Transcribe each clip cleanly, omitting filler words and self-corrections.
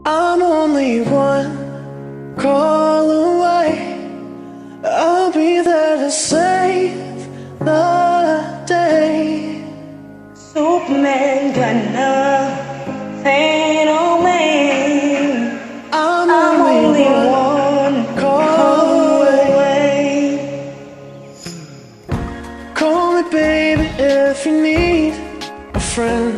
I'm only one call away. I'll be there to save the day. Superman got nothing on me. I'm only one call away. Call me baby if you need a friend.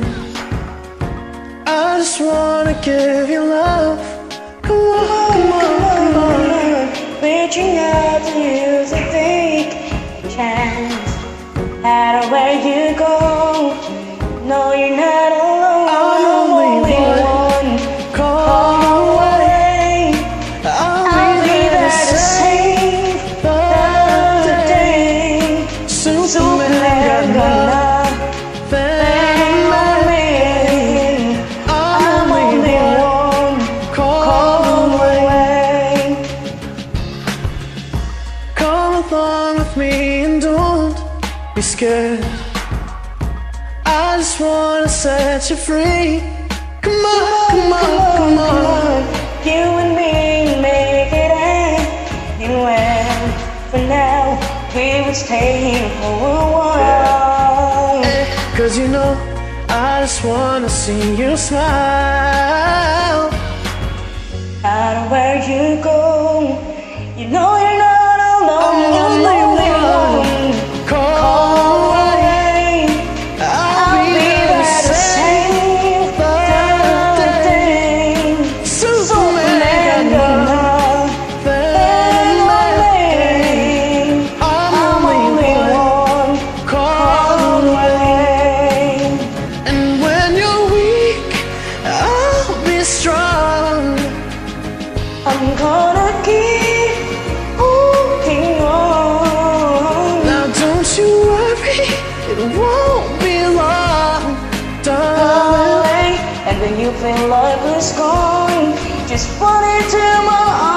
I just wanna give you love. Come on, come on, come on. Reaching out to you to take a chance. Out where you go, no, you're not alone. I'm only one call away. I'll be there to save the day. Superman got nothing on me. I'm only one call away. Come along with me and don't be scared. I just wanna set you free. Come on, come on, come on. You and me make it anywhere. For now, we will stay here for a while. Cause you know, I just wanna see you smile. Out of where you go, you know you're not alone. I'm only one call away. I'll be there to save the day. Superman got nothing on me. I'm only one call away. And when you're weak, I'll be strong. I'm gonna keep holding on. Now don't you worry, it won't be long, darling. And when you feel like it's gone, just run into my arms.